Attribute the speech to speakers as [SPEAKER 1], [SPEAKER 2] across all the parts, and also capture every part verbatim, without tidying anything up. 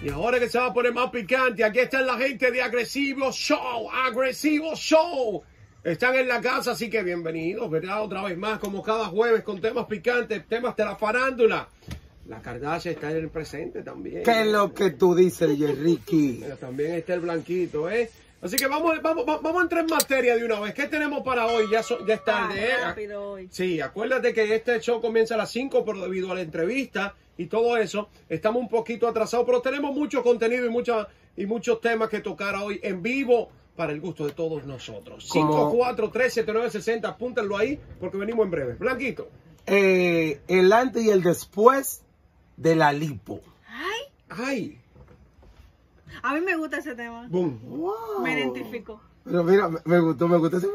[SPEAKER 1] Y ahora que se va a poner más picante, aquí está la gente de Agresivo Show, Agresivo Show. Están en la casa, así que bienvenidos, ¿verdad? Otra vez más, como cada jueves, con temas picantes, temas de la farándula. La Kardashian está en el presente también.
[SPEAKER 2] ¿Qué es lo que tú dices, Ricky?
[SPEAKER 1] Pero también está el blanquito, ¿eh? Así que vamos, vamos, vamos a entrar en materia de una vez. ¿Qué tenemos para hoy? Ya, so, ya es tarde, ¿eh?
[SPEAKER 3] Rápido hoy.
[SPEAKER 1] Sí, acuérdate que este show comienza a las cinco, pero debido a la entrevista y todo eso, estamos un poquito atrasados, pero tenemos mucho contenido y, mucha, y muchos temas que tocar hoy en vivo para el gusto de todos nosotros. cinco cuatro tres siete nueve seis cero, apúntenlo ahí porque venimos en breve. Blanquito.
[SPEAKER 2] Eh, el antes y el después de la lipo.
[SPEAKER 3] Ay,
[SPEAKER 1] Ay.
[SPEAKER 3] a mí me gusta ese tema.
[SPEAKER 1] Boom.
[SPEAKER 2] Wow.
[SPEAKER 3] Me identifico.
[SPEAKER 2] Pero mira, me, me gustó, me gustó ese.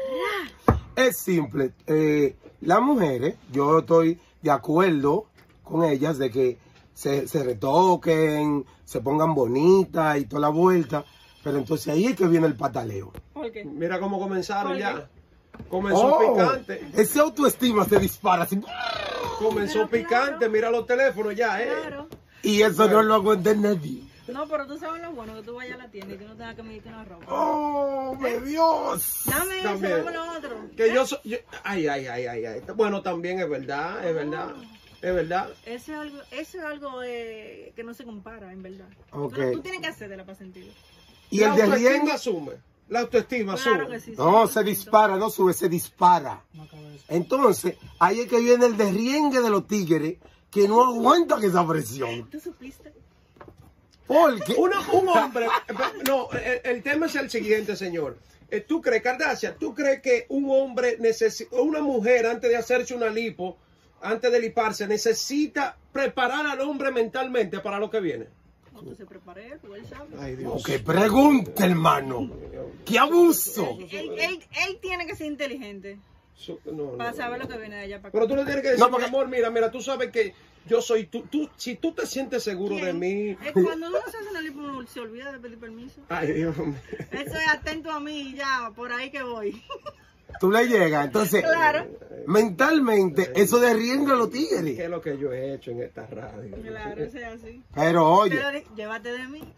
[SPEAKER 2] Es simple. Eh, las mujeres, yo estoy de acuerdo con ellas de que se, se retoquen, se pongan bonitas y toda la vuelta. Pero entonces ahí es que viene el pataleo.
[SPEAKER 3] ¿Por qué?
[SPEAKER 1] Mira cómo comenzaron
[SPEAKER 3] Oye.
[SPEAKER 1] ya. Comenzó
[SPEAKER 2] Oh,
[SPEAKER 1] picante.
[SPEAKER 2] ese autoestima se dispara así.
[SPEAKER 1] Comenzó
[SPEAKER 3] Pero
[SPEAKER 1] picante.
[SPEAKER 3] claro.
[SPEAKER 1] Mira los teléfonos ya, ¿eh?
[SPEAKER 3] Claro.
[SPEAKER 2] Y eso no lo aguanta nadie.
[SPEAKER 3] No, pero tú sabes lo bueno, que tú vayas a la tienda y que no tengas que medirte una ropa.
[SPEAKER 2] ¡Oh, mi Dios!
[SPEAKER 3] Dame eso,
[SPEAKER 1] También.
[SPEAKER 3] dame lo otro.
[SPEAKER 1] Que yo soy... yo- ay, ay, ay, ay, ay. Bueno, también es verdad, es verdad. Es verdad.
[SPEAKER 3] Eso es algo, eso es algo eh, que no se compara, en verdad.
[SPEAKER 2] Ok.
[SPEAKER 3] Tú, tú tienes que hacértela para sentir.
[SPEAKER 2] Y
[SPEAKER 1] la
[SPEAKER 2] el de
[SPEAKER 1] autoestima
[SPEAKER 2] rienda,
[SPEAKER 1] sube. La autoestima
[SPEAKER 3] Claro
[SPEAKER 1] sube.
[SPEAKER 3] que sí.
[SPEAKER 2] no,
[SPEAKER 3] sí,
[SPEAKER 2] se
[SPEAKER 3] sí.
[SPEAKER 2] dispara, no sube, se dispara. Entonces, ahí es que viene el derriengue de los tigres, que no aguantan esa presión.
[SPEAKER 3] ¿Tú supiste?
[SPEAKER 2] Porque,
[SPEAKER 1] Una- un hombre... No, el, el tema es el siguiente, señor. Eh, ¿Tú crees, Kardashian, tú crees que un hombre necesita... Una mujer, antes de hacerse una lipo, antes de liparse, necesita preparar al hombre mentalmente para lo que viene?
[SPEAKER 3] ¿Cómo se prepara él? Porque él sabe.
[SPEAKER 1] Ay, Dios.
[SPEAKER 2] que pregunta, hermano. ¡Qué abuso!
[SPEAKER 3] Él, él, él tiene que ser inteligente
[SPEAKER 1] Su- no, no,
[SPEAKER 3] para
[SPEAKER 1] no.
[SPEAKER 3] saber lo que viene de allá para acá.
[SPEAKER 1] Pero tú le tienes que decir,
[SPEAKER 2] No, porque-
[SPEAKER 1] mi amor, mira, mira, tú sabes que yo soy tú, tú si tú te sientes seguro de
[SPEAKER 3] ¿Quién?
[SPEAKER 1] mí.
[SPEAKER 3] Es cuando uno se hace una lipo, uno se olvida de pedir permiso.
[SPEAKER 1] Ay, Dios mío.
[SPEAKER 3] Eso es atento a mí y ya, por ahí que voy.
[SPEAKER 2] Tú le llegas, entonces,
[SPEAKER 3] Claro.
[SPEAKER 2] mentalmente, eso derrienga a los
[SPEAKER 1] ¿Qué
[SPEAKER 2] tigres.
[SPEAKER 1] es lo que yo he hecho en esta radio?
[SPEAKER 3] Claro, eso es así.
[SPEAKER 2] Pero oye,
[SPEAKER 3] Pero di- llévate de mí.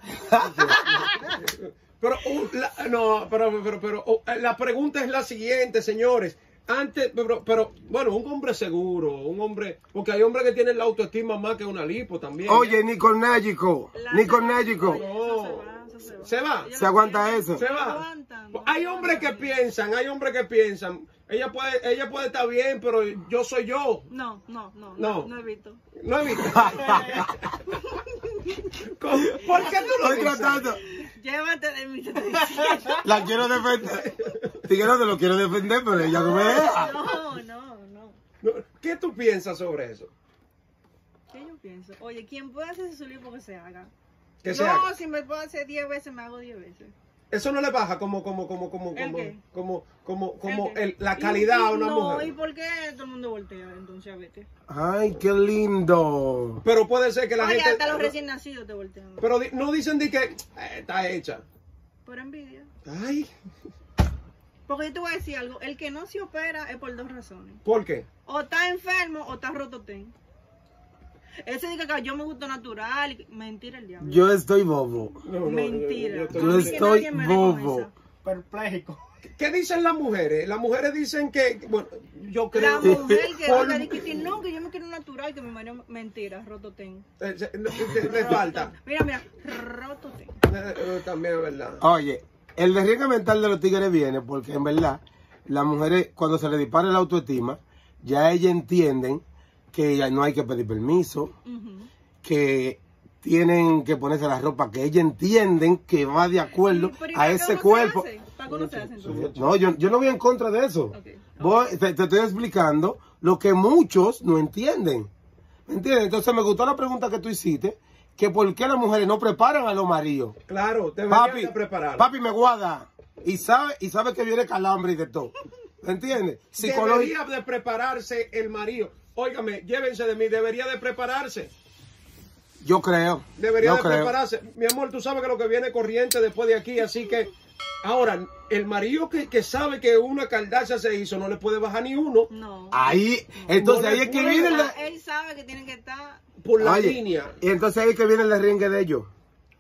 [SPEAKER 1] Pero, uh, la- no, pero, pero, pero, uh, la pregunta es la siguiente, señores. Antes, pero, pero, bueno, un hombre seguro, un hombre, porque hay hombres que tienen la autoestima más que una lipo también.
[SPEAKER 2] oye, ni con Nágico,
[SPEAKER 3] La-
[SPEAKER 2] ni con Nágico.
[SPEAKER 3] Oye, eso se va, eso se va.
[SPEAKER 1] ¿Se va?
[SPEAKER 3] Ellos
[SPEAKER 2] ¿Se
[SPEAKER 3] no
[SPEAKER 2] aguanta
[SPEAKER 3] quieren.
[SPEAKER 2] eso?
[SPEAKER 1] Se
[SPEAKER 3] No
[SPEAKER 1] va.
[SPEAKER 3] aguantan, no
[SPEAKER 1] Hay hombres que
[SPEAKER 3] aguantan.
[SPEAKER 1] piensan, hay hombres que piensan, ella puede, ella puede estar bien, pero yo soy yo.
[SPEAKER 3] No, no, no,
[SPEAKER 1] No.
[SPEAKER 3] no, no he visto.
[SPEAKER 1] No he visto. ¿Cómo? ¿Por qué tú lo
[SPEAKER 2] Estoy
[SPEAKER 1] dices?
[SPEAKER 2] tratando,
[SPEAKER 3] Llévate de mí, te estoy diciendo.
[SPEAKER 2] la quiero defender. Tigre, no lo quiero defender, pero ella no me deja.
[SPEAKER 3] No, no, no.
[SPEAKER 1] No, ¿qué tú piensas sobre eso?
[SPEAKER 3] ¿Qué yo pienso? Oye, quien pueda hacerse su lipo que se haga.
[SPEAKER 1] Que
[SPEAKER 3] Yo,
[SPEAKER 1] se haga.
[SPEAKER 3] si me puedo hacer diez veces, me hago diez veces.
[SPEAKER 1] Eso no le baja como, como, como, como,
[SPEAKER 3] ¿El
[SPEAKER 1] como,
[SPEAKER 3] qué?
[SPEAKER 1] como, como, como
[SPEAKER 3] ¿El qué?
[SPEAKER 1] el- la
[SPEAKER 3] Y-
[SPEAKER 1] calidad
[SPEAKER 3] y-
[SPEAKER 1] a una
[SPEAKER 3] no,
[SPEAKER 1] mujer.
[SPEAKER 3] ¿y por qué todo el mundo voltea entonces a vete?
[SPEAKER 2] Ay, qué lindo.
[SPEAKER 1] Pero puede ser que la
[SPEAKER 3] Oye,
[SPEAKER 1] gente.
[SPEAKER 3] hasta los recién nacidos te voltean.
[SPEAKER 1] Pero di- no dicen de que eh, está hecha.
[SPEAKER 3] Por envidia.
[SPEAKER 1] Ay,
[SPEAKER 3] Porque yo te voy a decir algo, el que no se opera es por dos razones.
[SPEAKER 1] ¿por qué?
[SPEAKER 3] O está enfermo o está roto ten. Ese dice que yo me gusto natural. y- Mentira el diablo.
[SPEAKER 2] Yo estoy bobo.
[SPEAKER 1] No, no,
[SPEAKER 3] Mentira.
[SPEAKER 1] yo- yo estoy-
[SPEAKER 2] Yo
[SPEAKER 3] A mí que
[SPEAKER 2] estoy
[SPEAKER 3] nadie me dé con
[SPEAKER 2] bobo.
[SPEAKER 3] esa.
[SPEAKER 4] Perplejo.
[SPEAKER 1] ¿Qué dicen las mujeres? Las mujeres dicen que, bueno, yo
[SPEAKER 3] La
[SPEAKER 1] creo
[SPEAKER 3] mujer que
[SPEAKER 1] por-
[SPEAKER 3] oiga, dice que no, que yo me quiero natural, que mi marido, mentira, roto ten.
[SPEAKER 1] eh, se- le, le falta.
[SPEAKER 3] Mira, mira, roto ten.
[SPEAKER 1] Eh, eh, También es verdad.
[SPEAKER 2] Oye, el derriengue mental de los tigres viene porque en verdad las mujeres cuando se les dispara la autoestima, ya ellas entienden que ya no hay que pedir permiso,
[SPEAKER 3] Ujú.
[SPEAKER 2] que tienen que ponerse la ropa que ellas entienden que va de acuerdo
[SPEAKER 3] Pero ¿y
[SPEAKER 2] a
[SPEAKER 3] para qué
[SPEAKER 2] ese
[SPEAKER 3] uno se
[SPEAKER 2] cuerpo.
[SPEAKER 3] hace? ¿Para qué uno se hace entonces?
[SPEAKER 2] No, yo, yo no voy en contra de eso.
[SPEAKER 3] Ok.
[SPEAKER 2] Voy- te, te estoy explicando lo que muchos no entienden. ¿Me entiendes? Entonces me gustó la pregunta que tú hiciste, que por qué las mujeres no preparan a los maridos.
[SPEAKER 1] Claro, deberían
[SPEAKER 2] Papi,
[SPEAKER 1] de preparar.
[SPEAKER 2] papi me guarda y sabe, y sabe que viene calambre y de todo. ¿Me entiendes? Psicológico.
[SPEAKER 1] Debería de prepararse el marido. Óigame, llévense de mí, debería de prepararse.
[SPEAKER 2] Yo creo.
[SPEAKER 1] Debería
[SPEAKER 2] yo
[SPEAKER 1] de
[SPEAKER 2] creo.
[SPEAKER 1] prepararse. Mi amor, tú sabes que lo que viene corriente después de aquí, así que ahora, el marido que, que sabe que una Kardashian se hizo, no le puede bajar ni uno
[SPEAKER 3] No.
[SPEAKER 2] Ahí, entonces
[SPEAKER 1] No
[SPEAKER 2] ahí
[SPEAKER 1] le
[SPEAKER 2] es que
[SPEAKER 1] puede
[SPEAKER 2] viene
[SPEAKER 3] Ah,
[SPEAKER 2] la...
[SPEAKER 3] él sabe que tiene que estar.
[SPEAKER 1] por la
[SPEAKER 2] Oye,
[SPEAKER 1] línea.
[SPEAKER 2] y entonces ahí es que viene el derriengue de ellos.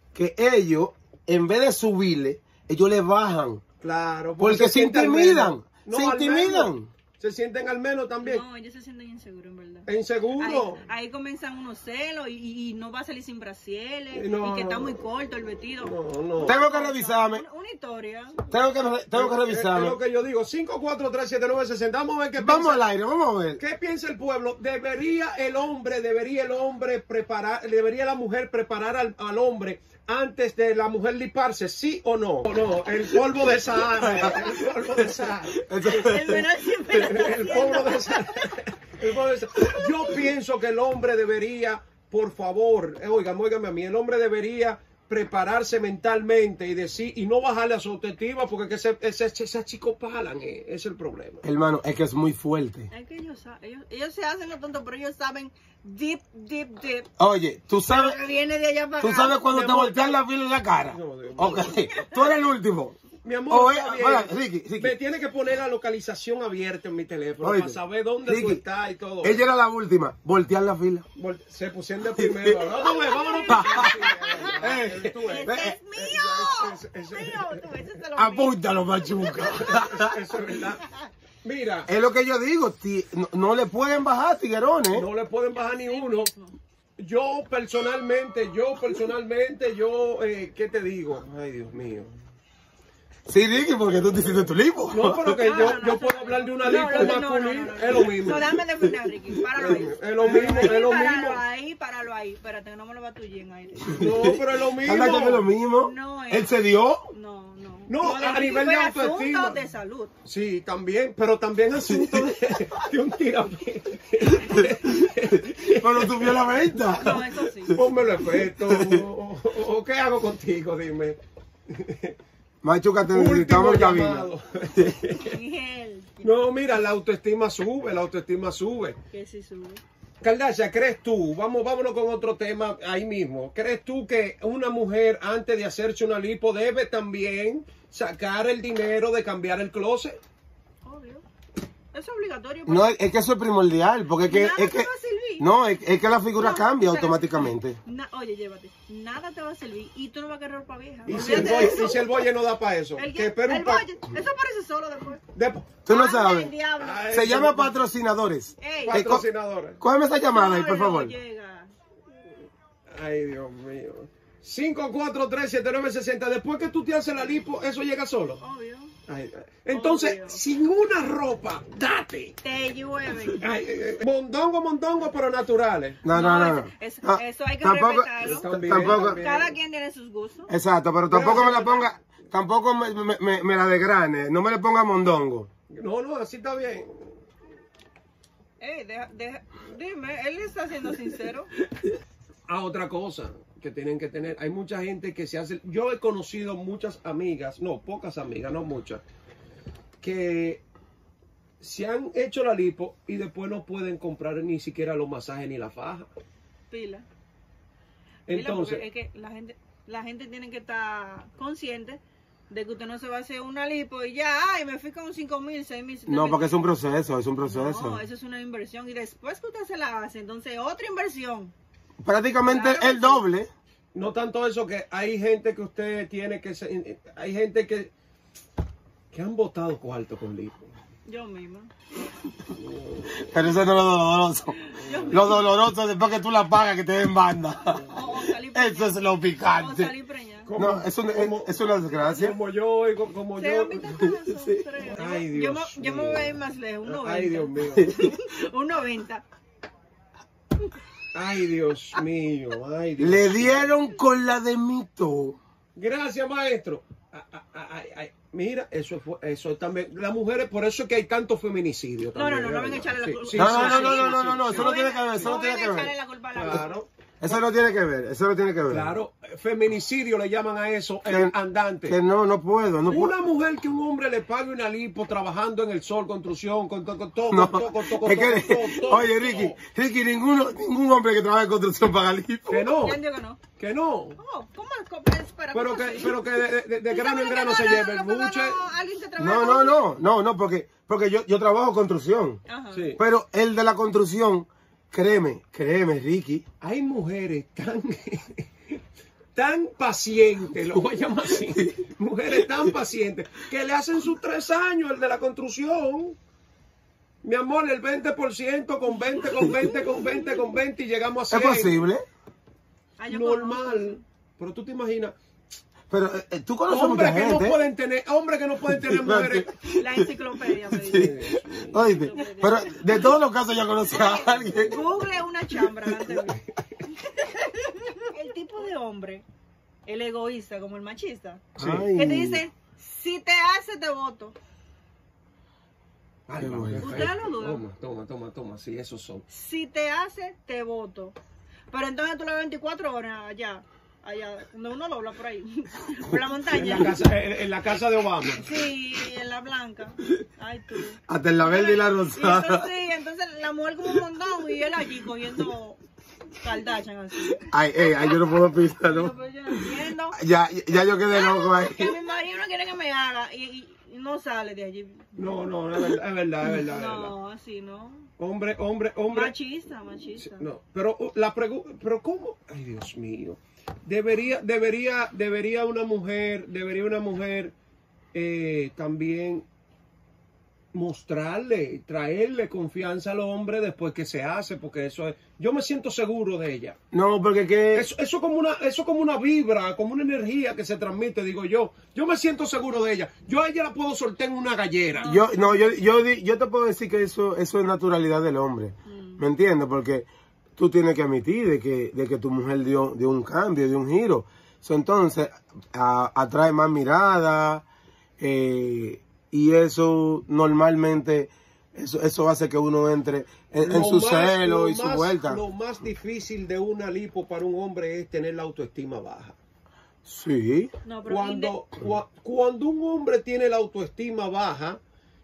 [SPEAKER 2] que ellos, en vez de subirle, ellos le bajan.
[SPEAKER 1] Claro.
[SPEAKER 2] Porque se
[SPEAKER 1] sienten al
[SPEAKER 2] intimidan.
[SPEAKER 1] menos. No,
[SPEAKER 2] Se
[SPEAKER 1] al
[SPEAKER 2] intimidan.
[SPEAKER 1] menos. Se sienten al menos también.
[SPEAKER 3] No, ellos se sienten inseguros, en verdad.
[SPEAKER 1] Inseguro.
[SPEAKER 3] Ahí, ahí comienzan unos celos y, y- y no va a salir sin brasieles
[SPEAKER 1] No,
[SPEAKER 3] y que está
[SPEAKER 1] no.
[SPEAKER 3] muy corto el vestido.
[SPEAKER 1] No, no.
[SPEAKER 2] Tengo que revisarme.
[SPEAKER 3] Una, una historia.
[SPEAKER 2] Tengo que, re- tengo que
[SPEAKER 1] Es-
[SPEAKER 2] revisarme.
[SPEAKER 1] Es lo que yo digo. cinco cuatro tres siete nueve seis cero. Vamos a ver qué
[SPEAKER 2] Vamos
[SPEAKER 1] piensa.
[SPEAKER 2] al aire, vamos a ver.
[SPEAKER 1] ¿Qué piensa el pueblo? ¿Debería el hombre, debería el hombre preparar, debería la mujer preparar al, al hombre antes de la mujer liparse? ¿Sí o no? No, el polvo de Sahara. El polvo de Sahara.
[SPEAKER 3] El menor siempre lo está
[SPEAKER 1] El
[SPEAKER 3] haciendo.
[SPEAKER 1] polvo de Sahara. El polvo de Sahara. Yo pienso que el hombre debería, por favor, eh, oigan, oigan a mí, el hombre debería prepararse mentalmente y decir, y no bajarle a su autoestima, porque que ese, ese, ese chico palan, eh, es el problema.
[SPEAKER 2] Hermano, es que es muy fuerte.
[SPEAKER 3] Es que ellos, sa- ellos, ellos se hacen los tontos, pero ellos saben deep, deep, deep.
[SPEAKER 2] Oye, tú sabes,
[SPEAKER 3] Lo que viene de allá para
[SPEAKER 2] tú
[SPEAKER 3] acá.
[SPEAKER 2] sabes cuando
[SPEAKER 1] Mi
[SPEAKER 2] te
[SPEAKER 1] amor,
[SPEAKER 2] voltean la fila en la cara.
[SPEAKER 1] No, Dios mío.
[SPEAKER 2] Ok, tú eres el último.
[SPEAKER 1] Mi amor,
[SPEAKER 2] Oye,
[SPEAKER 1] está bien.
[SPEAKER 2] oiga, Ricky, Ricky.
[SPEAKER 1] Me tiene que poner la localización abierta en mi teléfono
[SPEAKER 2] Oye,
[SPEAKER 1] para saber dónde
[SPEAKER 2] Ricky,
[SPEAKER 1] tú estás y todo.
[SPEAKER 2] Ella era la última. Voltear la fila.
[SPEAKER 1] Vol- Se pusieron de primero. Vamos a ver, vámonos.
[SPEAKER 2] Eh,
[SPEAKER 1] Tú ves.
[SPEAKER 3] ¡Ese es mío!
[SPEAKER 1] Ese- ese-
[SPEAKER 3] Mío, tú, ese se lo
[SPEAKER 2] Apúntalo, machuca.
[SPEAKER 1] Eso es verdad. Mira,
[SPEAKER 2] Es lo que yo digo. ti- No, no le pueden bajar tiguerones.
[SPEAKER 1] no le pueden bajar ni uno. Yo personalmente, yo personalmente, yo, eh, ¿qué te digo? Ay, Dios mío.
[SPEAKER 2] Sí, Ricky, porque tú te hiciste tu lipo.
[SPEAKER 1] No, pero que
[SPEAKER 3] No,
[SPEAKER 1] yo,
[SPEAKER 3] no, no,
[SPEAKER 1] yo
[SPEAKER 3] eso
[SPEAKER 1] puedo
[SPEAKER 3] no.
[SPEAKER 1] hablar de una
[SPEAKER 3] No,
[SPEAKER 1] lipo
[SPEAKER 3] no, no, no,
[SPEAKER 1] masculina,
[SPEAKER 3] no, no,
[SPEAKER 1] es lo mismo.
[SPEAKER 3] No, déjame defender a Ricky. Páralo ahí.
[SPEAKER 1] Es lo mismo,
[SPEAKER 3] Ahí,
[SPEAKER 1] es lo
[SPEAKER 3] páralo
[SPEAKER 1] mismo.
[SPEAKER 3] ahí, páralo ahí. Espérate, que no me lo va a tuyo en aire.
[SPEAKER 1] No, pero es lo mismo.
[SPEAKER 2] Anda que es lo mismo.
[SPEAKER 3] No, es-
[SPEAKER 2] Él se dio.
[SPEAKER 3] No, no.
[SPEAKER 1] No,
[SPEAKER 3] lo de
[SPEAKER 1] a
[SPEAKER 3] Ricky
[SPEAKER 1] nivel
[SPEAKER 3] fue
[SPEAKER 1] de autoestima.
[SPEAKER 3] asunto de salud.
[SPEAKER 1] Sí, también, pero también asunto de, de un tirapé.
[SPEAKER 2] Pero subió la venta.
[SPEAKER 3] No, eso sí.
[SPEAKER 1] Ponme el efecto. O, o- o qué hago contigo, dime.
[SPEAKER 2] Machuca, te
[SPEAKER 1] Último
[SPEAKER 2] necesitamos en cabina.
[SPEAKER 1] llamado.
[SPEAKER 3] Miguel,
[SPEAKER 1] No, mira, la autoestima sube, la autoestima sube.
[SPEAKER 3] que sí sube.
[SPEAKER 1] Kardashian, ¿crees tú? Vamos, vámonos con otro tema ahí mismo. ¿Crees tú que una mujer antes de hacerse una lipo debe también sacar el dinero de cambiar el closet?
[SPEAKER 3] Obvio. Es obligatorio.
[SPEAKER 2] No, es, es que eso es primordial, porque es que,
[SPEAKER 3] Nada
[SPEAKER 2] es
[SPEAKER 3] te
[SPEAKER 2] que
[SPEAKER 3] va a servir.
[SPEAKER 2] no, es, es que la figura
[SPEAKER 3] No,
[SPEAKER 2] cambia
[SPEAKER 3] o sea,
[SPEAKER 2] automáticamente.
[SPEAKER 3] Na- oye, llévate. Nada te va a servir y tú no vas a querer ropa vieja.
[SPEAKER 1] ¿Y si el
[SPEAKER 3] Olvídate de
[SPEAKER 1] boy,
[SPEAKER 3] eso.
[SPEAKER 1] y si el boy no da para eso?
[SPEAKER 3] El,
[SPEAKER 1] Que espera
[SPEAKER 3] el
[SPEAKER 1] un pa-
[SPEAKER 3] boy, eso aparece solo después.
[SPEAKER 1] de-
[SPEAKER 2] Tú no
[SPEAKER 3] Anda,
[SPEAKER 2] sabes.
[SPEAKER 3] el diablo.
[SPEAKER 1] Ay,
[SPEAKER 2] Se
[SPEAKER 1] eso-
[SPEAKER 2] llama patrocinadores.
[SPEAKER 3] Ey,
[SPEAKER 2] Eh, co-
[SPEAKER 1] patrocinadora.
[SPEAKER 2] Cógeme esa llamada ahí, por
[SPEAKER 3] no,
[SPEAKER 2] favor.
[SPEAKER 3] llega.
[SPEAKER 1] Ay, Dios mío. cinco cuatro tres siete nueve seis cero. Después que tú te haces la lipo, eso llega solo.
[SPEAKER 3] Obvio.
[SPEAKER 1] Ay, ay. Entonces,
[SPEAKER 3] Obvio.
[SPEAKER 1] sin una ropa, date.
[SPEAKER 3] Te llueve.
[SPEAKER 1] Ay, ay, ay. Mondongo, mondongo, pero naturales.
[SPEAKER 2] No, no, no. no.
[SPEAKER 3] Eso,
[SPEAKER 2] Ah,
[SPEAKER 3] eso hay que
[SPEAKER 2] tampoco,
[SPEAKER 3] respetarlo.
[SPEAKER 1] También,
[SPEAKER 2] tampoco,
[SPEAKER 1] también.
[SPEAKER 3] Cada quien tiene sus gustos.
[SPEAKER 2] exacto, pero tampoco me la ponga, tampoco me, me, me- me la desgrane, no me le ponga mondongo.
[SPEAKER 1] No, no, así está bien.
[SPEAKER 3] Ey, deja, deja, dime, él está siendo sincero.
[SPEAKER 1] A otra cosa que tienen que tener, hay mucha gente que se hace, yo he conocido muchas amigas, no, pocas amigas, no muchas, que se han hecho la lipo y después no pueden comprar ni siquiera los masajes ni la faja.
[SPEAKER 3] Pila. Pila,
[SPEAKER 1] Entonces,
[SPEAKER 3] porque es que la gente, la gente tiene que estar consciente de que usted no se va a hacer una lipo y ya, ay, me fui con cinco mil, seis mil.
[SPEAKER 2] No, porque es un proceso, es un proceso.
[SPEAKER 3] No, eso es una inversión. Y después que usted se la hace, entonces otra inversión.
[SPEAKER 2] Prácticamente
[SPEAKER 3] Claro.
[SPEAKER 2] el doble.
[SPEAKER 1] no tanto eso, que hay gente que usted tiene que ser, hay gente que, que han botado cuarto con lipo.
[SPEAKER 3] Yo misma.
[SPEAKER 2] Pero eso no es lo doloroso. Lo doloroso es después que tú la pagas que te den banda.
[SPEAKER 3] O, o salir preñada.
[SPEAKER 2] Eso es lo
[SPEAKER 3] O
[SPEAKER 2] picante.
[SPEAKER 3] salir preñada.
[SPEAKER 2] No, es una, es, es una desgracia.
[SPEAKER 1] Como yo, y co- como
[SPEAKER 3] ¿Se
[SPEAKER 1] yo.
[SPEAKER 3] han visto eso? Creo.
[SPEAKER 1] Ay,
[SPEAKER 3] Yo
[SPEAKER 1] Dios
[SPEAKER 3] me- Yo me
[SPEAKER 1] mío.
[SPEAKER 3] voy a ir más lejos, un noventa.
[SPEAKER 1] Ay, Dios mío.
[SPEAKER 3] Un noventa.
[SPEAKER 1] Ay, Dios mío. Ay, Dios.
[SPEAKER 2] Le dieron con la de mito.
[SPEAKER 1] Gracias, maestro. Ay, ay, ay, ay. Mira, eso fue, eso también. Las mujeres, por eso es que hay tanto feminicidio.
[SPEAKER 3] No, no,
[SPEAKER 1] también,
[SPEAKER 3] no, no
[SPEAKER 1] ¿verdad?
[SPEAKER 3] venga a echarle la
[SPEAKER 1] Sí,
[SPEAKER 3] culpa.
[SPEAKER 1] sí,
[SPEAKER 2] No,
[SPEAKER 1] sí,
[SPEAKER 2] no, no,
[SPEAKER 1] sí,
[SPEAKER 2] no,
[SPEAKER 1] sí,
[SPEAKER 2] no, no,
[SPEAKER 1] sí,
[SPEAKER 2] no,
[SPEAKER 1] sí.
[SPEAKER 2] eso no tiene que ver, eso no tiene
[SPEAKER 3] venga
[SPEAKER 2] que
[SPEAKER 3] a echarle
[SPEAKER 2] ver.
[SPEAKER 3] la culpa a la
[SPEAKER 1] Claro,
[SPEAKER 2] Eso no tiene que ver, eso no tiene que ver.
[SPEAKER 1] claro. Feminicidio le llaman a eso,
[SPEAKER 2] Que-
[SPEAKER 1] el andante.
[SPEAKER 2] Que no, no puedo, no
[SPEAKER 1] Una
[SPEAKER 2] puedo.
[SPEAKER 1] mujer que un hombre le pague una lipo trabajando en el sol, construcción, con, con, con todo,
[SPEAKER 2] No,
[SPEAKER 1] con todo, con todo, con
[SPEAKER 2] es
[SPEAKER 1] todo,
[SPEAKER 2] que,
[SPEAKER 1] con todo, todo,
[SPEAKER 2] oye, Ricky, Ricky, ninguno, ningún hombre que trabaje en construcción paga lipo.
[SPEAKER 1] Que no,
[SPEAKER 3] ¿Quién dijo que no?
[SPEAKER 1] que no.
[SPEAKER 3] Oh, ¿cómo? ¿Cómo? Espera,
[SPEAKER 1] Pero
[SPEAKER 3] ¿cómo
[SPEAKER 1] que,
[SPEAKER 3] así?
[SPEAKER 1] pero que de, de- de
[SPEAKER 3] ¿Tú
[SPEAKER 1] grano
[SPEAKER 3] sabes
[SPEAKER 1] en
[SPEAKER 3] lo
[SPEAKER 1] grano
[SPEAKER 3] que
[SPEAKER 1] se
[SPEAKER 3] gana-
[SPEAKER 1] lleve el
[SPEAKER 3] lo que gana
[SPEAKER 1] buche.
[SPEAKER 3] alguien que trabaja
[SPEAKER 2] No, no,
[SPEAKER 3] con-
[SPEAKER 2] no, no, no, porque, porque yo, yo trabajo construcción.
[SPEAKER 3] Ajá.
[SPEAKER 1] Sí.
[SPEAKER 2] Pero el de la construcción, créeme, créeme, Ricky.
[SPEAKER 1] Hay mujeres tan... tan pacientes, lo voy a llamar así, mujeres tan pacientes, que le hacen sus tres años, el de la construcción. Mi amor, el veinte por ciento con veinte, con veinte, con veinte, con veinte y llegamos a
[SPEAKER 2] ¿Es
[SPEAKER 1] cien.
[SPEAKER 2] posible?
[SPEAKER 3] Ah, yo
[SPEAKER 1] Normal.
[SPEAKER 3] conozco.
[SPEAKER 1] Pero tú te imaginas,
[SPEAKER 2] Pero eh, tú conoces
[SPEAKER 1] hombres
[SPEAKER 2] mucha
[SPEAKER 1] que
[SPEAKER 2] gente.
[SPEAKER 1] no pueden tener, hombres que no pueden tener mujeres.
[SPEAKER 3] La enciclopedia me
[SPEAKER 2] Sí.
[SPEAKER 3] dice.
[SPEAKER 2] Oíste, pero de todos los casos ya conocí a alguien.
[SPEAKER 3] Google es una chambra antes de mí. El tipo de hombre, el egoísta como el machista,
[SPEAKER 1] Sí.
[SPEAKER 2] Ay.
[SPEAKER 3] que te dice, si te hace te voto.
[SPEAKER 1] Ay,
[SPEAKER 2] Qué
[SPEAKER 1] no,
[SPEAKER 2] bueno.
[SPEAKER 1] qué
[SPEAKER 3] ¿Ustedes
[SPEAKER 1] feo.
[SPEAKER 3] lo dudan?
[SPEAKER 1] Toma, toma, toma, toma, sí, esos son.
[SPEAKER 3] Si te hace te voto. Pero entonces tú las veinticuatro horas allá, allá, donde uno dobla por ahí, por la
[SPEAKER 1] En
[SPEAKER 3] montaña.
[SPEAKER 1] la casa, en, en la casa de Obama.
[SPEAKER 3] Sí, en la blanca. Ay, tú.
[SPEAKER 2] Hasta en la verde y la
[SPEAKER 3] Y
[SPEAKER 2] rosada.
[SPEAKER 3] entonces, sí, entonces la mujer como un montón y él allí cogiendo Kardashian así.
[SPEAKER 2] Ay, ey, ay, yo no puedo pisar,
[SPEAKER 3] Yo,
[SPEAKER 2] ¿no?
[SPEAKER 3] pues, yo no entiendo.
[SPEAKER 2] Ya, ya yo quedé loco ahí.
[SPEAKER 3] Que mi marido no quiere que me haga y, y- y no sale de allí.
[SPEAKER 1] No, no, es verdad, es verdad, es verdad. es verdad.
[SPEAKER 3] No, así no.
[SPEAKER 1] Hombre, hombre, hombre.
[SPEAKER 3] Machista,
[SPEAKER 1] Sí,
[SPEAKER 3] machista.
[SPEAKER 1] no, pero uh, la pregunta, pero cómo, ay Dios mío, debería, debería, debería una mujer, debería una mujer eh, también mostrarle, traerle confianza al hombre después que se hace, porque eso es, yo me siento seguro de ella.
[SPEAKER 2] No, porque que...
[SPEAKER 1] Eso, eso como una, eso como una vibra, como una energía que se transmite, digo yo. Yo me siento seguro de ella. Yo a ella la puedo soltar en una gallera.
[SPEAKER 2] Yo, no, yo, yo, di- yo te puedo decir que eso, eso es naturalidad del hombre. ¿Me entiendes? Porque tú tienes que admitir de que, de que tu mujer dio, dio un cambio, dio un giro. So, entonces, a- atrae más mirada, eh, y eso normalmente, eso, eso hace que uno entre en, en
[SPEAKER 1] Lo
[SPEAKER 2] su
[SPEAKER 1] más-
[SPEAKER 2] celo
[SPEAKER 1] lo
[SPEAKER 2] y su
[SPEAKER 1] más-
[SPEAKER 2] vuelta.
[SPEAKER 1] Lo más difícil de una lipo para un hombre es tener la autoestima baja.
[SPEAKER 2] Sí.
[SPEAKER 3] No, pero
[SPEAKER 1] Cuando, cua- cuando un hombre tiene la autoestima baja,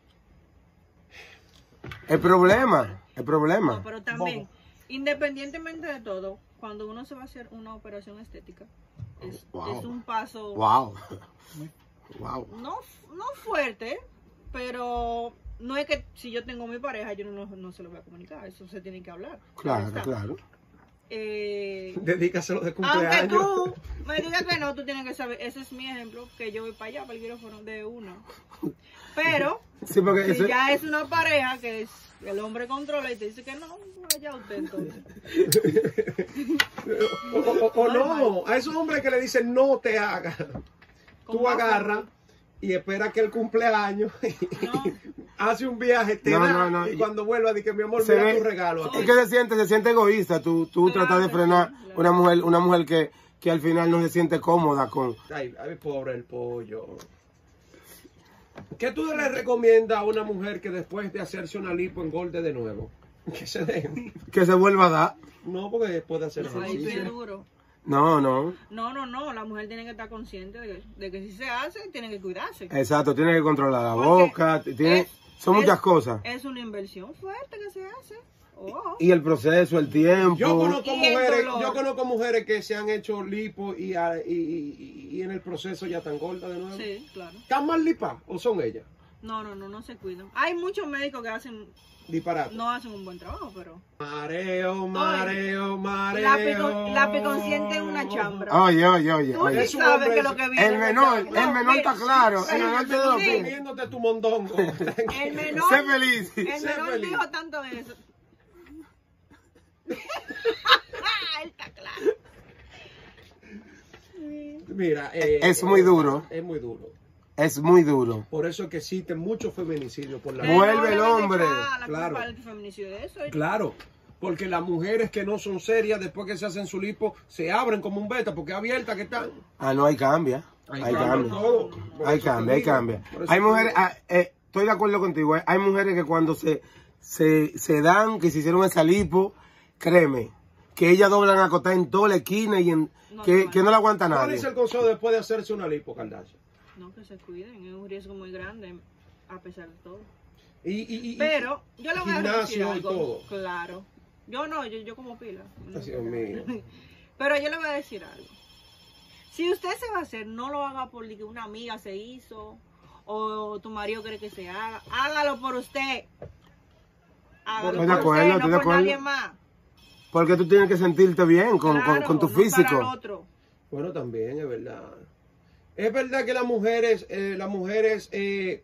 [SPEAKER 2] El problema, el
[SPEAKER 3] inde-
[SPEAKER 2] problema.
[SPEAKER 3] no, pero también, independientemente de todo, cuando uno se va a hacer una operación estética, es,
[SPEAKER 2] Wow.
[SPEAKER 3] es un paso
[SPEAKER 2] Wow. Wow.
[SPEAKER 3] no, no fuerte, pero no es que si yo tengo mi pareja, yo no, no se lo voy a comunicar, eso se tiene que hablar.
[SPEAKER 2] Claro,
[SPEAKER 3] Está.
[SPEAKER 2] claro.
[SPEAKER 3] Eh,
[SPEAKER 1] dedícaselo de
[SPEAKER 3] aunque
[SPEAKER 1] cumpleaños.
[SPEAKER 3] tú me digas que no, tú tienes que saber, ese es mi ejemplo, que yo voy para allá, para el quirófano de uno. Pero,
[SPEAKER 2] Sí, porque
[SPEAKER 3] si
[SPEAKER 2] eso,
[SPEAKER 3] ya es una pareja que es, el hombre controla y te dice que no, vaya usted entonces.
[SPEAKER 1] O, o- o no, a esos hombres que le dicen no te hagas, tú
[SPEAKER 3] ¿Cómo
[SPEAKER 1] agarras y esperas que el cumpleaños
[SPEAKER 3] No.
[SPEAKER 1] hace un viaje, te
[SPEAKER 2] No,
[SPEAKER 1] da,
[SPEAKER 2] no, no.
[SPEAKER 1] y cuando vuelva dice que mi amor,
[SPEAKER 2] se
[SPEAKER 1] mira
[SPEAKER 2] ve-
[SPEAKER 1] tu regalo aquí.
[SPEAKER 2] es que se siente, se siente egoísta. Tú, tú
[SPEAKER 3] Claro,
[SPEAKER 2] tratas de frenar
[SPEAKER 3] claro.
[SPEAKER 2] una mujer, una mujer que, que al final no se siente cómoda con.
[SPEAKER 1] Ay, ay, pobre el pollo. ¿Qué tú le recomiendas a una mujer que después de hacerse una lipo engorde de nuevo? Que se deje.
[SPEAKER 2] Que se vuelva a dar.
[SPEAKER 1] No, porque después de hacer
[SPEAKER 3] Ahí sí es
[SPEAKER 1] ejercicio.
[SPEAKER 3] duro.
[SPEAKER 2] No, no.
[SPEAKER 3] No, no, no, la mujer tiene que estar consciente de que, de que si se hace, tiene que cuidarse.
[SPEAKER 2] Exacto, tiene que controlar la
[SPEAKER 3] Porque
[SPEAKER 2] boca. Tiene,
[SPEAKER 3] es-
[SPEAKER 2] son
[SPEAKER 3] es-
[SPEAKER 2] muchas cosas.
[SPEAKER 3] Es una inversión fuerte que se hace. Oh.
[SPEAKER 2] Y el proceso, el tiempo.
[SPEAKER 1] Yo conozco
[SPEAKER 3] Y el
[SPEAKER 1] mujeres,
[SPEAKER 3] dolor.
[SPEAKER 1] yo conozco mujeres que se han hecho lipo y, a- y, y- y en el proceso ya están gordas de nuevo.
[SPEAKER 3] Sí, claro.
[SPEAKER 1] ¿Están mal lipas o son ellas?
[SPEAKER 3] No, no, no, no se cuidan. Hay muchos médicos que hacen,
[SPEAKER 1] Disparate.
[SPEAKER 3] no hacen un buen trabajo, pero
[SPEAKER 1] Mareo, mareo, mareo.
[SPEAKER 3] la, pico- la piconsciente es una chambra.
[SPEAKER 2] Oye, oye, oye.
[SPEAKER 3] Tú
[SPEAKER 2] oye.
[SPEAKER 3] sí
[SPEAKER 1] Es un
[SPEAKER 3] sabes
[SPEAKER 1] hombre
[SPEAKER 3] que
[SPEAKER 1] eso.
[SPEAKER 3] lo que viene.
[SPEAKER 2] El menor,
[SPEAKER 3] No,
[SPEAKER 2] el menor
[SPEAKER 3] mira,
[SPEAKER 2] está claro. El
[SPEAKER 3] pero
[SPEAKER 2] menor te lo
[SPEAKER 3] sí,
[SPEAKER 2] pide.
[SPEAKER 1] Comiéndote tu mondongo.
[SPEAKER 3] El menor,
[SPEAKER 2] Sé feliz.
[SPEAKER 3] el
[SPEAKER 1] Sé
[SPEAKER 3] menor
[SPEAKER 1] feliz.
[SPEAKER 3] dijo tanto de eso. Él está claro.
[SPEAKER 1] Mira, eh,
[SPEAKER 2] Es muy duro.
[SPEAKER 1] Es muy duro.
[SPEAKER 2] Es muy duro.
[SPEAKER 1] Por eso es que existen muchos feminicidios por la
[SPEAKER 2] Vuelve
[SPEAKER 3] No le
[SPEAKER 2] el
[SPEAKER 3] van a
[SPEAKER 2] hombre.
[SPEAKER 3] echar la
[SPEAKER 1] Claro.
[SPEAKER 3] culpa al feminicidio de eso.
[SPEAKER 1] Claro, porque las mujeres que no son serias, después que se hacen su lipo, se abren como un beta, porque abiertas que están.
[SPEAKER 2] Ah, no, hay cambia.
[SPEAKER 1] Hay
[SPEAKER 2] Hay
[SPEAKER 1] cambio
[SPEAKER 2] cambia.
[SPEAKER 1] todo. Por
[SPEAKER 2] Hay
[SPEAKER 1] eso te
[SPEAKER 2] cambia, hay
[SPEAKER 1] digo,
[SPEAKER 2] cambia.
[SPEAKER 1] por eso
[SPEAKER 2] Hay
[SPEAKER 1] te
[SPEAKER 2] mujeres,
[SPEAKER 1] digo.
[SPEAKER 2] ah, eh, estoy de acuerdo contigo, eh, hay mujeres que cuando se, se, se dan, que se hicieron esa lipo, créeme, que ellas doblan a acotar en toda la esquina y en,
[SPEAKER 3] No,
[SPEAKER 2] que,
[SPEAKER 3] no,
[SPEAKER 2] que no la aguanta
[SPEAKER 1] ¿Cuál
[SPEAKER 2] nadie.
[SPEAKER 1] es el consejo después de hacerse una lipo, Kardashian?
[SPEAKER 3] No, que se cuiden, es un riesgo muy grande, a pesar de todo.
[SPEAKER 1] Y, y, y-
[SPEAKER 3] Pero yo le voy a decir
[SPEAKER 1] gimnasio y
[SPEAKER 3] algo.
[SPEAKER 1] todo.
[SPEAKER 3] Claro. Yo no, yo, yo como pila. No
[SPEAKER 1] Dios
[SPEAKER 3] sé.
[SPEAKER 1] mío.
[SPEAKER 3] Pero yo le voy a decir algo. Si usted se va a hacer, no lo haga por que una amiga se hizo o tu marido quiere que se haga. Hágalo por usted. Hágalo
[SPEAKER 2] Estoy
[SPEAKER 3] por
[SPEAKER 2] de acuerdo,
[SPEAKER 3] usted,
[SPEAKER 2] estoy
[SPEAKER 3] no
[SPEAKER 2] de
[SPEAKER 3] por
[SPEAKER 2] acuerdo.
[SPEAKER 3] nadie más.
[SPEAKER 2] Porque tú tienes que sentirte bien con, con-
[SPEAKER 3] Claro,
[SPEAKER 2] con tu
[SPEAKER 3] no para el
[SPEAKER 2] físico.
[SPEAKER 3] otro.
[SPEAKER 1] Bueno, también es verdad. Es verdad que las mujeres, eh, las mujeres, eh...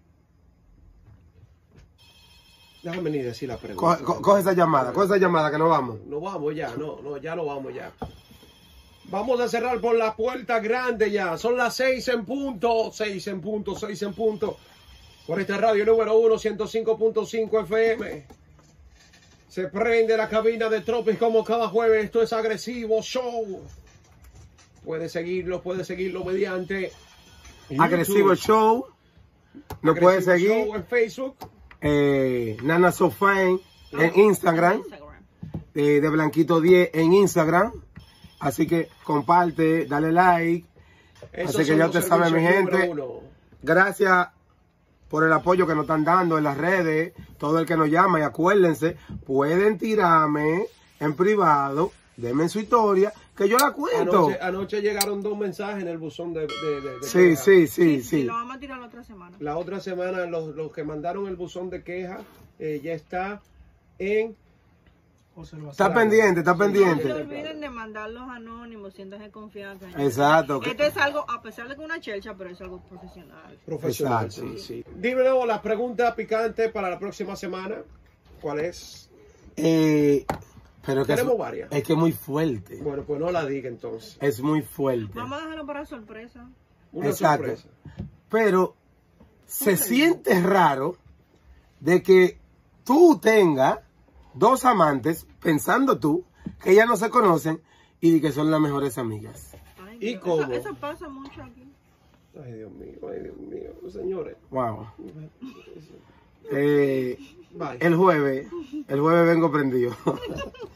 [SPEAKER 1] déjame ni decir la pregunta.
[SPEAKER 2] Coge, co- coge esa llamada, coge esa llamada que nos vamos.
[SPEAKER 1] No vamos ya, no, no, ya no vamos ya. Vamos a cerrar por la puerta grande ya. Son las seis en punto, seis en punto, seis en punto. Por esta radio número uno, ciento cinco punto cinco F M. Se prende la cabina de Tropics como cada jueves. Esto es Agresivo Show. Puede seguirlo, puede seguirlo mediante
[SPEAKER 2] Agresivo
[SPEAKER 1] YouTube.
[SPEAKER 2] Show. Nos puede
[SPEAKER 1] Agresivo
[SPEAKER 2] seguir.
[SPEAKER 1] Show en Facebook.
[SPEAKER 2] Eh, Nana Sofán en Instagram.
[SPEAKER 3] Instagram.
[SPEAKER 2] Eh, de Blanquito diez en Instagram. Así que comparte, dale like.
[SPEAKER 1] Esos
[SPEAKER 2] Así que
[SPEAKER 1] son
[SPEAKER 2] ya
[SPEAKER 1] los
[SPEAKER 2] usted sabe, mi
[SPEAKER 1] servicios
[SPEAKER 2] gente.
[SPEAKER 1] número uno.
[SPEAKER 2] Gracias por el apoyo que nos están dando en las redes. Todo el que nos llama. Y acuérdense, pueden tirarme en privado. Denme su historia, que yo la cuento.
[SPEAKER 1] Anoche, anoche llegaron dos mensajes en el buzón de... de, de- de
[SPEAKER 2] Sí,
[SPEAKER 1] quejas.
[SPEAKER 2] sí, sí,
[SPEAKER 3] Sí,
[SPEAKER 2] sí.
[SPEAKER 3] lo vamos a tirar la otra semana.
[SPEAKER 1] La otra semana los, los que mandaron el buzón de quejas eh, ya está en...
[SPEAKER 2] Está pendiente, está
[SPEAKER 3] No se
[SPEAKER 2] pendiente.
[SPEAKER 3] olviden de mandar los anónimos, siéntanse confianza.
[SPEAKER 2] Exacto. que-
[SPEAKER 3] Esto es algo, a pesar de que es una chelcha, pero es algo profesional.
[SPEAKER 1] Profesional,
[SPEAKER 2] Exacto.
[SPEAKER 1] sí, sí. Dímelo, la pregunta picante para la próxima semana. ¿Cuál es?
[SPEAKER 2] Eh, pero que es,
[SPEAKER 1] Tenemos varias.
[SPEAKER 2] es que es muy fuerte.
[SPEAKER 1] Bueno, pues no la diga entonces.
[SPEAKER 2] Es muy fuerte.
[SPEAKER 3] Vamos a dejarlo para sorpresa.
[SPEAKER 1] Una
[SPEAKER 2] Exacto.
[SPEAKER 1] sorpresa.
[SPEAKER 2] Pero se siente raro de que tú tengas dos amantes, pensando tú, que ya no se conocen y que son las mejores amigas.
[SPEAKER 3] Ay,
[SPEAKER 1] ¿Y
[SPEAKER 3] Dios,
[SPEAKER 1] cómo?
[SPEAKER 3] Eso, eso pasa mucho aquí.
[SPEAKER 1] Ay, Dios mío, ay, Dios mío. Señores.
[SPEAKER 2] Wow. Eh,
[SPEAKER 1] Bye.
[SPEAKER 2] el jueves, el jueves vengo prendido.